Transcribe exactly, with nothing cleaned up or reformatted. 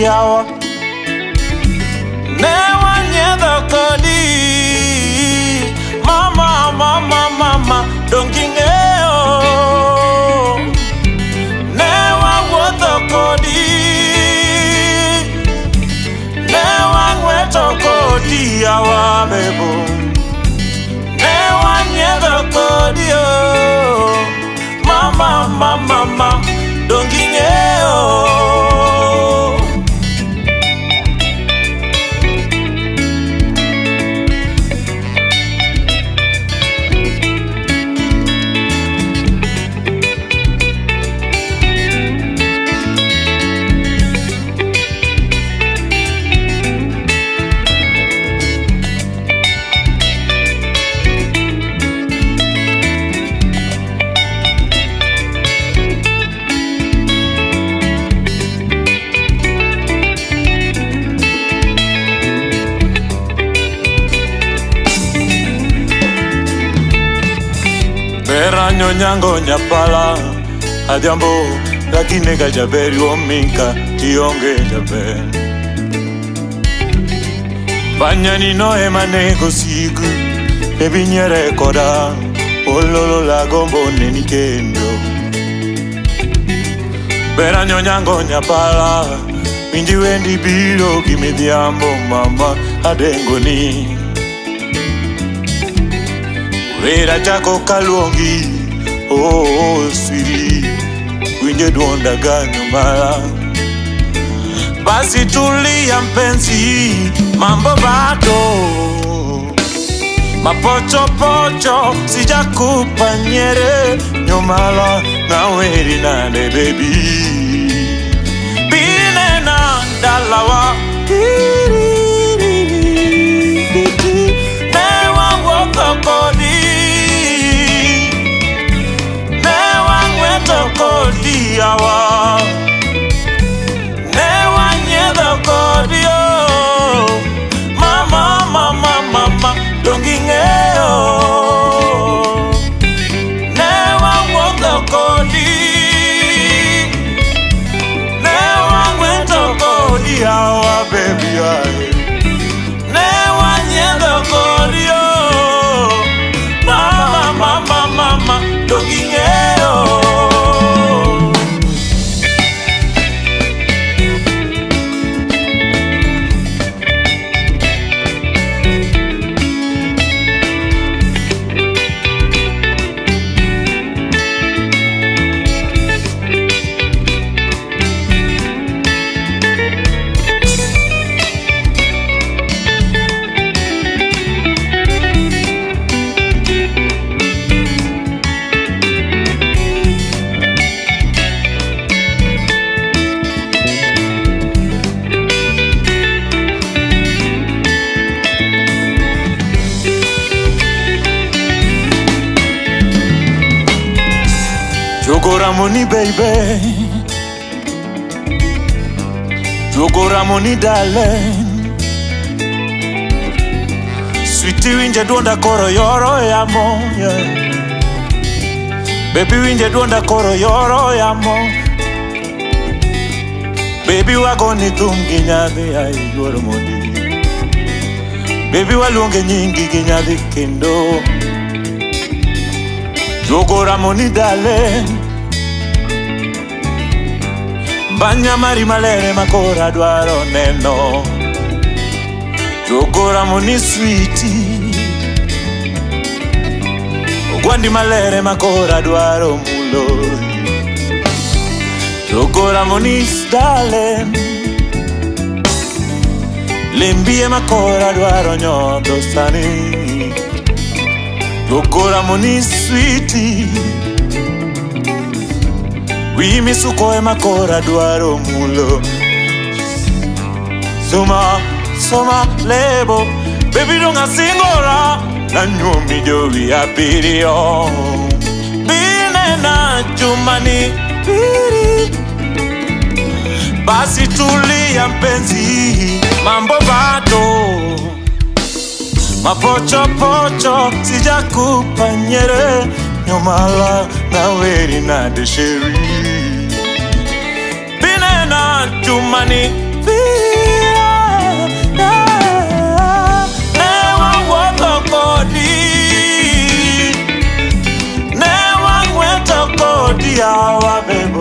yawa ne wanyedho kodi mama mama mama dongingeo ne wawuotho kodi ne wang'weto kodi yawa bebo ne wanyedho kodi oh mama mama mama dongingeo. Peranyo nyango nyapala Adhiambo lakini gajaberi omika tionge jaber Banyani noe manego sigu Ebi nyere koda Ololo la gombo neni kendo Peranyo nyango nyapala Minji wendi bilo kimidhiambo mama adengo ni Vera chako kaluongi, oh, oh sweetie, winje duonda ganyo mala. Basi tulia mpenzi, mambo bado. Mapocho pocho, sijakupa nyere, nyomala na weri nande baby. Bine na dalawa, newa woko kodi. Kodi yawa ne wanyedho kodi oh mama mama mama dongingeo ne wanyedho kodi ne wanyedho kodi yawa baby ay ne wanyedho kodi oh mama mama mama dongingeo. Jogoramoni baby, Jogoramoni darling, sweetie winje duonda koro yoro yamo, yeah. Baby winje duonda koro yoro yamo, baby wagoni thumgi nyadhi ay yoro modi, baby waluonge nyingi gi nyadhi kendo. Jogoramoni darling, Banya mari malere makora dwaro neno. Jogoramoni sweetie, Ogwandi malere makora dwaro mulo. Jogoramoni darling, Lembie makora dwaro nyodho sani. Jogoramoni sweetie, Wimi suko e makora dwaro mulo. Soma, soma lebo, baby donga singora, na nyumi jovi apirio. Bine na jumani, biri. Basi tulia mpenzi, mambo bado. Mapocho pocho, sijakupa nyere, nyomala na weri na desheri. Bine na jumani, Fia, never walk a body, never went a body, our baby.